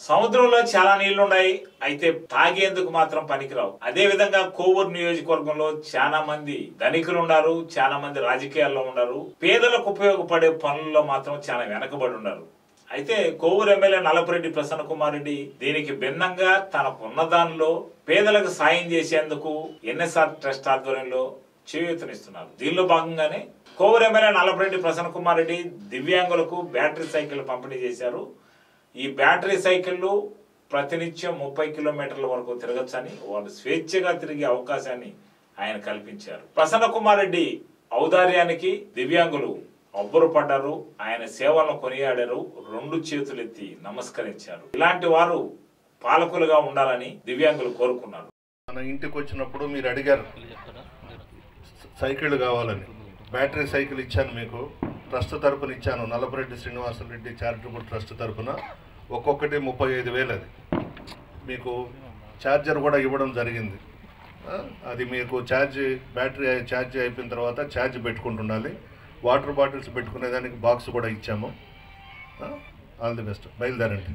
సముద్రంలో చాలా నీళ్లున్నాయి, అయితే తాగేందుకు మాత్రం పనికిరావు. అదే విధంగా కోవూరు నియోజకవర్గంలో చాలా మంది ధనికులు ఉన్నారు, చాలా మంది రాజకీయాల్లో ఉన్నారు. పేదలకు ఉపయోగపడే పనుల్లో మాత్రం చాలా వెనకబడి ఉన్నారు. అయితే కోవూరు ఎమ్మెల్యే నల్లపురెడ్డి ప్రసన్న కుమార్ రెడ్డి దీనికి భిన్నంగా తనకున్న దానిలో పేదలకు సాయం చేసేందుకు ఎన్ఎస్ఆర్ ట్రస్ట్ ఆధ్వర్యంలో చేయూతనిస్తున్నారు. దీనిలో భాగంగానే కోవూరు ఎమ్మెల్యే నల్లపురెడ్డి ప్రసన్న కుమార్ రెడ్డి దివ్యాంగులకు బ్యాటరీ సైకిల్ పంపిణీ చేశారు. ఈ బ్యాటరీ సైకిళ్లు ప్రతినిత్యం 30 కిలోమీటర్ల వరకు తిరగచ్చని, వాళ్ళు స్వేచ్ఛగా తిరిగే అవకాశాన్ని ఆయన కల్పించారు. ప్రసన్న కుమార్ రెడ్డి ఔదార్యానికి దివ్యాంగులు అబ్బురపడ్డారు. ఆయన సేవలను కొనియాడారు, 2 చేతులెత్తి నమస్కరించారు. ఇలాంటి వారు పాలకులుగా ఉండాలని దివ్యాంగులు కోరుకున్నారు. మన ఇంటికి వచ్చినప్పుడు మీరు అడిగారు సైకిల్ కావాలని, బ్యాటరీ సైకిల్ ఇచ్చాను మీకు, ట్రస్ట్ తరపున ఇచ్చాను. నల్లపురెడ్డి శ్రీనివాసరెడ్డి చారిటబుల్ ట్రస్ట్ తరపున ఒక్కొక్కటి 35,000. అది మీకు ఛార్జర్ కూడా ఇవ్వడం జరిగింది. అది మీకు బ్యాటరీ ఛార్జ్ అయిపోయిన తర్వాత ఛార్జ్ పెట్టుకుంటుండాలి. వాటర్ బాటిల్స్ పెట్టుకునేదానికి బాక్స్ కూడా ఇచ్చాము. All the best. బయలుదేరండి.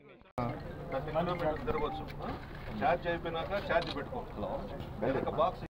తిరగవచ్చు. ఛార్జ్ అయిపోయినాక ఛార్జ్ పెట్టుకో. బాక్స్